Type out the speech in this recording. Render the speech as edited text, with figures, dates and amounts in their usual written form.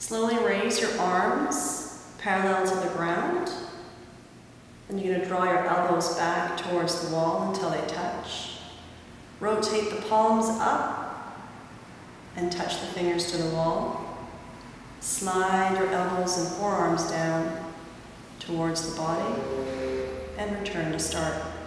Slowly raise your arms parallel to the ground. Then you're going to draw your elbows back towards the wall until they touch. Rotate the palms up and touch the fingers to the wall. Slide your elbows and forearms down towards the body and return to start.